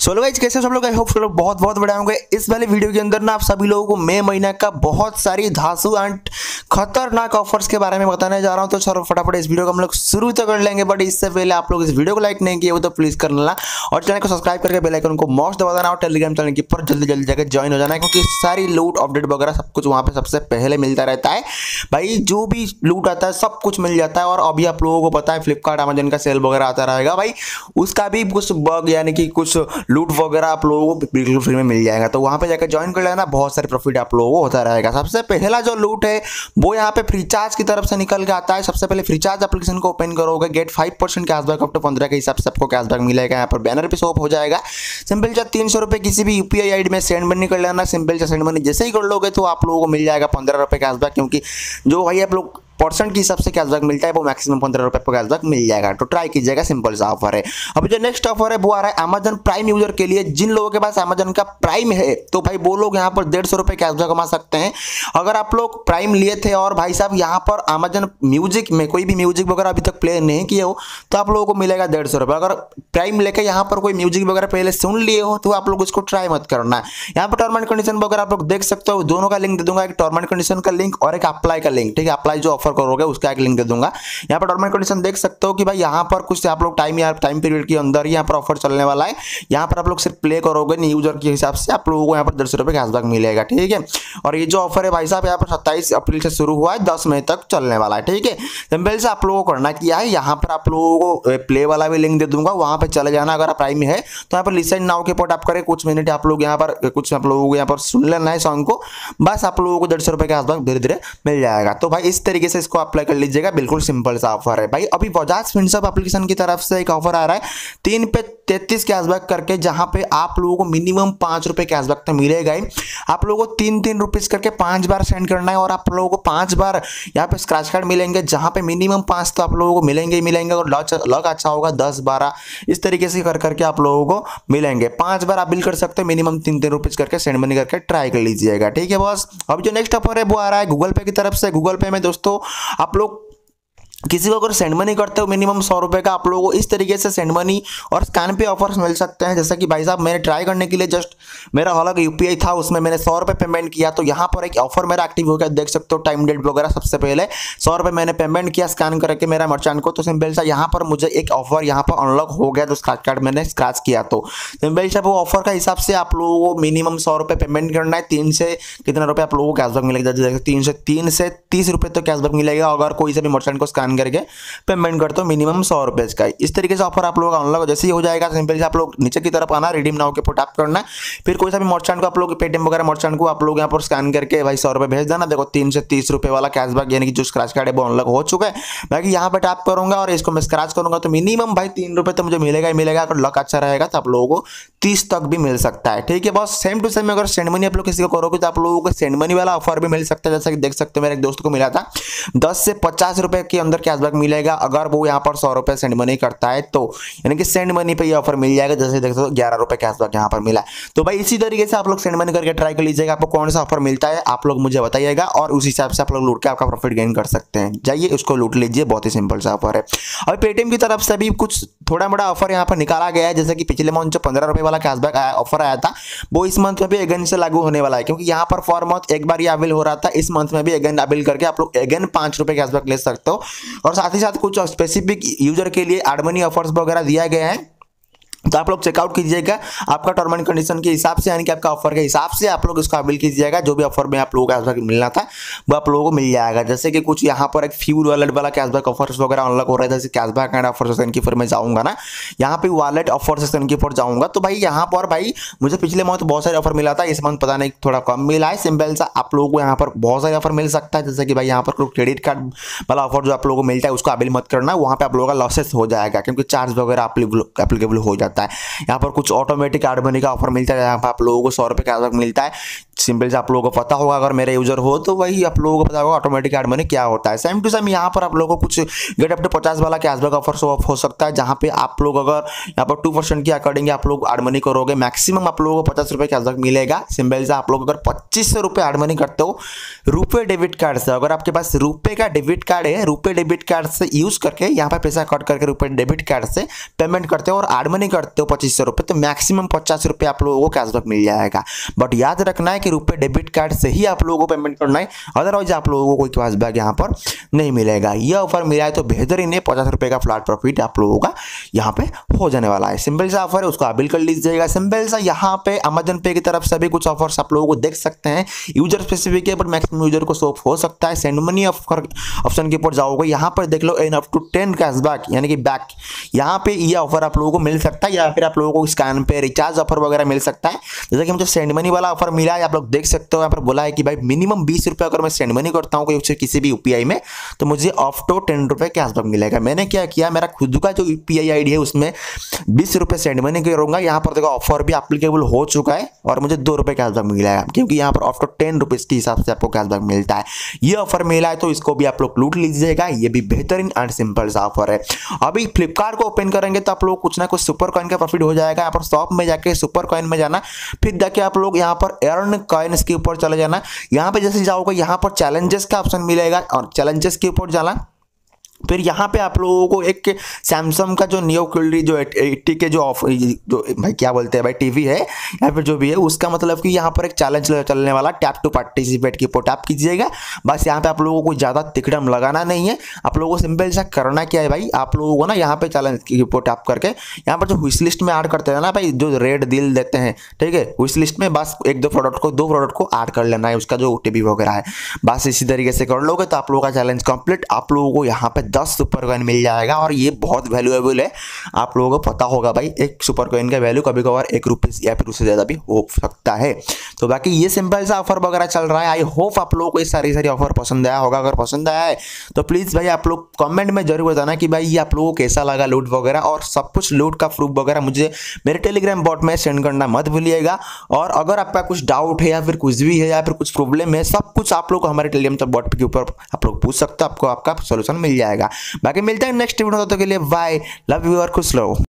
Solo guys, कैसे सब लोग? आई होप सब लोग बहुत बहुत बड़े होंगे। इस वाले वीडियो के अंदर ना आप सभी लोगों को मई महीना का बहुत सारी धांसू एंड खतरनाक ऑफर्स के बारे में बताने जा रहा हूं। तो चलो फटाफट इस वीडियो को हम लोग शुरू तो कर लेंगे, बट इससे पहले आप लोग इस वीडियो को लाइक नहीं किए हो तो प्लीज कर लेना और चैनल को सब्सक्राइब करके बेल आइकन को मस्ट दबा देना और टेलीग्राम चैनल के ऊपर जल्दी जल्दी जाकर ज्वाइन हो जाना है, क्योंकि सारी लूट अपडेट वगैरह सब कुछ वहां पे सबसे पहले मिलता रहता है भाई। जो भी लूट आता है सब कुछ मिल जाता है। और अभी आप लोगों को पता है फ्लिपकार्ट अमेजन का सेल वगैरह आता रहेगा भाई, उसका भी कुछ बग यानी कि कुछ लूट वगैरह आप लोगों को बिल्कुल फ्री में मिल जाएगा। तो वहां पे जाकर ज्वाइन कर लेना, बहुत सारे प्रॉफिट आप लोगों को होता रहेगा। सबसे पहला जो लूट है वो यहाँ पे फ्रीचार्ज की तरफ से निकल के आता है। सबसे पहले फ्रीचार्ज एप्लीकेशन को ओपन करोगे, गेट 5% कैशबैक अप टू 15 के हिसाब से आपको कैशबैक मिलेगा। यहाँ पर बैनर पे शो हो जाएगा। सिंपल सा 300 रुपये किसी भी यूपीआई आईडी में सेंड मनी कर लेना। सिंपल सा सेंड मनी जैसे ही कर लोगे तो आप लोगों को मिल जाएगा 15 रुपये कैशबैक, क्योंकि जो भाई आप लोग परसेंट के हिसाब से कैशबैक मिलता है वो मैक्सिमम 15 रुपये पर कैशबैक मिल जाएगा। तो ट्राई कीजिएगा, सिंपल सा ऑफर है। अभी जो नेक्स्ट ऑफर है वो आ रहा है अमेजन प्राइम यूजर के लिए। जिन लोगों के पास अमेजन का प्राइम है तो भाई वो लोग यहाँ पर 150 रुपये कैशबैक कमा सकते हैं। अगर आप लोग प्राइम लिए थे और भाई साहब यहाँ पर अमेजन म्यूजिक में कोई भी म्यूजिक वगैरह अभी तक प्ले नहीं किए हो तो आप लोगों को मिलेगा 150 रुपये। अगर प्राइम लेकर यहाँ पर कोई म्यूजिक वगैरह पहले सुन लिए हो तो आप लोग उसको ट्राई मत करना। यहाँ पर टर्म एंड कंडीशन वगैरह आप लोग देख सकते हो, दोनों का लिंक दे दूंगा, एक टर्म एंड कंडीशन का लिंक और एक अप्लाई का लिंक। ठीक है, अप्लाई जो ऑफर करोगे उसका एक लिंक दे दूंगा। यहाँ पर टर्म एंड कंडीशन देख सकते हो कि भाई यहाँ पर कुछ आप लोग टाइम पीरियड के अंदर यहाँ पर ऑफर चलने वाला है। यहाँ पर आप लोग सिर्फ प्ले करोगे न्यू यूजर के हिसाब से आप लोगों को यहाँ पर 150 रुपये कैशबैक मिलेगा। ठीक है, और ये जो ऑफर है भाई साहब यहाँ पर 27 अप्रैल से शुरू हुआ है, 10 मई तक चलने वाला है। ठीक है, सिंपल से आप लोगों को करना क्या है, यहाँ पर आप लोगों को प्ले वाला भी लिंक दे दूंगा, वहां पर चले जाना। अगर आप प्राइम है तो यहाँ पर लिसन नाउ के ऊपर आप करें, कुछ मिनट आप लोग यहाँ पर कुछ आप लोगों को यहाँ पर सुन लेना है सॉन्ग को, बस आप लोगों को 150 रुपये कैशबैक धीरे धीरे मिल जाएगा। तो भाई इस तरीके से इसको अप्लाई कर लीजिएगा, बिल्कुल सिंपल सा ऑफर है भाई। अभी बजाज फिनसर्व एप्लीकेशन की तरफ से एक ऑफर आ रहा है 3 पे 33 कैशबैक करके, जहां पे आप लोगों को मिनिमम 5 रुपए कैशबैक तो मिलेगा ही। आप लोगों को 3 रुपीज करके 5 बार सेंड करना है और आप लोगों को 5 बार यहाँ पे स्क्रैच कार्ड मिलेंगे, जहां पे मिनिमम 5 तो आप लोगों को मिलेंगे ही मिलेंगे। और लक अच्छा होगा 10-12 इस तरीके से कर करके आप लोगों को मिलेंगे। 5 बार आप बिल कर सकते हो, मिनिमम 3 रुपीज करके सेंड मनी करके ट्राई कर लीजिएगा। ठीक है बॉस। अब जो नेक्स्ट ऑफर है वो आ रहा है गूगल पे की तरफ से। गूगल पे में दोस्तों आप लोग किसी को अगर सेंड मनी करते हो मिनिमम 100 रुपये का, आप लोगों को इस तरीके से सेंड मनी और स्कैन पे ऑफर्स मिल सकते हैं। जैसा कि भाई साहब मैंने ट्राई करने के लिए जस्ट मेरा हालांकि यूपीआई था, उसमें मैंने 100 रुपये पेमेंट किया तो यहाँ पर एक ऑफर मेरा एक्टिव हो गया, देख सकते हो टाइम डेट वगैरह। सबसे पहले 100 रुपये मैंने पेमेंट किया स्कैन करके मेरा मर्चेंट को, तो सिंपल सा यहाँ पर मुझे एक ऑफर यहाँ पर अनलॉक हो गया, तो स्क्रैच कार्ड मैंने स्क्रैच किया। तो सिंपल सा वो ऑफर का हिसाब से आप लोगों को मिनिमम 100 रुपये पेमेंट करना है। 3 से कितना रुपये आप लोगों को कैशबैक मिलेगा, 3 से 30 रुपये तो कैशबैक मिलेगा अगर कोई से भी मर्चेंट को स्कैन करके पेमेंट करते हो मिनिमम 100 रुपए का। इस तरीके से ऑफर आप लोगों का अनलॉक जैसे ही हो जाएगा, सिंपल से आप लोग नीचे की तरफ आना, रिडीम नाउ के ऊपर टैप करना, फिर कोई सा भी मर्चेंट को आप लोग पेटीएम वगैरह मर्चेंट को आप लोग यहाँ पर स्कैन करके भाई 100 रुपए भेज देना। देखो 3 से 30 रुपए वाला कैशबैक यानी कि जो स्क्रैच कार्ड है वो अनलॉक हो चुका है। बाकी यहाँ पे टैप करूंगा और इसको मैं स्क्रैच करूंगा तो मिनिमम भाई 3 रुपए तो मुझे मिलेगा ही मिलेगा। अगर लक अच्छा रहेगा तो आप लोगों को 30 तक भी मिल सकता है। ठीक है बस। सेम टू सेम अगर सेंड मनी आप लोग किसी को करोगे तो आप लोगों को सेंड मनी वाला ऑफर भी मिल सकता है। जैसा कि देख सकते हो मेरे एक दोस्त को मिला था 10 से 50 रुपए के अंदर कैशबैक मिलेगा अगर वो यहाँ पर 100 रुपए सेंड मनी करता है, तो यानी कि सेंड मनी पे ये ऑफर मिल जाएगा। जैसे देख सकते हो 11 रुपए कैशबैक यहाँ पर मिला। तो भाई इसी तरीके से आप लोग सेंड मनी करके ट्राई कर लीजिएगा, आपको कौन सा ऑफर मिलता है आप लोग मुझे बताइएगा और उस हिसाब से आप लोग लूट के आपका प्रॉफिट गेन कर सकते हैं। जाइए उसको लूट लीजिए, बहुत ही सिंपल सा ऑफर है। अभी पेटीएम की तरफ से भी कुछ थोड़ा बड़ा ऑफर यहाँ पर निकाला गया है। जैसे कि पिछले मंथ जो 15 रुपए वाला कैशबैक ऑफर आया था वो इस मंथ में भी अगेन से लागू होने वाला है, क्योंकि यहाँ पर फॉर मंथ एक बार ये अवेल हो रहा था, इस मंथ में भी अगेन अवेल करके आप लोग अगेन 5 रुपए कैशबैक ले सकते हो। और साथ ही साथ कुछ स्पेसिफिक यूजर के लिए एड मनी ऑफर्स वगैरह दिया गया है, तो आप लोग चेकआउट कीजिएगा आपका टर्म एंड कंडीशन के हिसाब से, यानी कि आपका ऑफर के हिसाब से आप लोग इसको अवेल कीजिएगा। जो भी ऑफर में आप लोगों को कैशबैक मिलना था वो आप लोगों को मिल जाएगा। जैसे कि कुछ यहाँ पर एक फ्यूल वॉलेट वाला कैशबैक ऑफर्स वगैरह अनलॉक हो रहा है। जैसे कैशबैक एंड ऑफर सेक्शन की फिर मैं जाऊँगा ना, यहाँ पे वॉलेट ऑफर सेक्शन की ऊपर जाऊँगा तो भाई यहाँ पर भाई मुझे पिछले मंथ बहुत सारे ऑफर मिला था, इस मंथ पता नहीं थोड़ा कम मिला है। सिंपल सा आप लोगों को यहाँ पर बहुत सारे ऑफर मिल सकता है। जैसे कि भाई यहाँ पर क्रेडिट कार्ड वाला ऑफर जो आप लोगों को मिलता है उसको अवेल मत करना, वहाँ पे आप लोगों का लॉसेस हो जाएगा, क्योंकि चार्ज वगैरह एप्लीकेबल हो जाता है। यहाँ पर कुछ ऑटोमेटिक एड मनी का ऑफर मिलता है, यहाँ पर आप लोगों को 100 रुपये कैशबैक मिलता है। सिंपल से आप लोगों को पता होगा, अगर मेरे यूजर हो तो वही आप लोगों को पता होगा ऑटोमेटिक ऐड मनी क्या होता है। सेम टू सेम यहाँ पर आप लोगों को कुछ गेट अप टू 50 वाला कैशबैक ऑफर हो सकता है, जहाँ पे आप लोग अगर यहाँ पर 2% के अकॉर्डिंग आप लोग ऐड मनी करोगे, मैक्सिमम आप लोगों को 50 रुपये कैशबैक मिलेगा। सिंपल से आप लोग अगर 2500 रुपये ऐड मनी करते हो रुपये डेबिट कार्ड से, अगर आपके पास रुपये का डेबिट कार्ड है, रुपये डेबिट कार्ड से यूज करके यहाँ पर पैसा कट करके रुपये डेबिट कार्ड से पेमेंट करते हो और ऐड मनी करते हो 2500 रुपये, तो मैक्सिमम 50 रुपये आप लोगों को कैशबैक मिल जाएगा। बट याद रखना है कि रुपये डेबिट कार्ड से ही आप लोगों को पेमेंट करना है, अदरवाइज आप लोगों को कोई कैशबैक यहाँ पर नहीं मिलेगा। यह ऑफर मिला है तो बेहतरीन है, 50 रुपये का फ्लैट प्रॉफिट आप लोगों का यहाँ पे हो जाने वाला है। सिंपल सा ऑफर है, उसको अवेल कर लीजिएगा। सिंपल सा यहाँ पे अमेजन पे की तरफ से भी कुछ ऑफर्स आप लोगों को देख सकते हैं, यूजर स्पेसिफिक है बट मैक्सिमम यूजर को शो हो सकता है। सेंड मनी ऑप्शन के ऊपर जाओगे, यहाँ पर देख लो एन अप टू 10 कैशबैक यानी कि बैक, यहाँ पे ये ऑफर आप लोगों को मिल सकता है, या फिर आप लोगों को स्कैन पे रिचार्ज ऑफर वगैरह मिल सकता है। जैसे कि मुझे सेंड मनी वाला ऑफर मिला है, आप लोग देख सकते हो यहाँ पर बोला है कि भाई मिनिमम 20 रुपये अगर मैं सेंड मनी करता हूँ किसी भी यूपीआई में तो मुझे ऑफ टू 10 रुपये कैशबैक मिलेगा। मैंने क्या किया, मेरा खुद का जो यूपीआई आईडी है उसमें 20 रुपये सेंड मनी करूंगा, यहाँ पर देखो ऑफर भी एप्लीकेबल हो चुका है और मुझे 2 रुपये कैशबैक मिलेगा, क्योंकि यहाँ पर ऑफ टू 10 रुपीज़ के हिसाब से आपको कैशबैक मिलता है। ये ऑफर मिला है तो इसको भी आप लोग लूट लीजिएगा, ये भी बेहतरीन एंड सिंपल सा ऑफर है। अभी फ्लिपकार्ट को ओपन करेंगे तो आप लोग कुछ ना कुछ सुपर कॉइन का प्रॉफिट हो जाएगा। यहाँ पर शॉप में जाके सुपर कॉइन में जाना, फिर जाके आप लोग यहाँ पर अर्न कॉइन्स के ऊपर चले जाना। यहाँ पे जैसे जाओगे यहाँ पर चैलेंजेस का ऑप्शन मिलेगा और चैलेंजेस के ऊपर जाना, फिर यहाँ पे आप लोगों को एक सैमसंग का जो नियो क्यूलरी जो 80 के जो भाई क्या बोलते हैं भाई टीवी है या फिर जो भी है, उसका मतलब कि यहाँ पर एक चैलेंज चलने वाला टैप टू पार्टिसिपेट के ऊपर टैप कीजिएगा। बस यहाँ पे आप लोगों को ज़्यादा तिकड़म लगाना नहीं है, आप लोगों को सिंपल सा करना क्या है भाई, आप लोगों को ना यहाँ पे चैलेंज के ऊपर टैप करके यहाँ पर जो विश लिस्ट में ऐड करते हैं ना भाई, जो रेड दिल देते हैं, ठीक है, विश लिस्ट में बस 1-2 प्रोडक्ट को ऐड कर लेना है, उसका जो टीवी वगैरह है। बस इसी तरीके से कर लोगे तो आप लोगों का चैलेंज कंप्लीट, आप लोगों को यहाँ पे 10 सुपर कॉइन मिल जाएगा और ये बहुत वैल्यूएबल है। आप लोगों को पता होगा भाई एक सुपर कॉइन का वैल्यू कभी कभार 1 रुपये या फिर उससे ज़्यादा भी हो सकता है। तो बाकी ये सिंपल सा ऑफर वगैरह चल रहा है। आई होप आप लोगों को ये सारी ऑफर पसंद आया होगा। अगर पसंद आया है तो प्लीज़ भाई आप लोग कमेंट में जरूर बताना कि भाई ये आप लोगों को कैसा लगा लूट वगैरह, और सब कुछ लूट का प्रूफ वगैरह मुझे मेरे टेलीग्राम बॉट में सेंड करना मत भूलिएगा। और अगर आपका कुछ डाउट है या फिर कुछ भी है या फिर कुछ प्रॉब्लम है, सब कुछ आप लोग हमारे टेलीग्राम बॉट के ऊपर आप लोग पूछ सकते हो, आपको आपका सोल्यूशन मिल जाएगा। बाकी मिलते हैं नेक्स्ट वीडियो, तब तक के लिए बाय, लव यू और खुश रहो।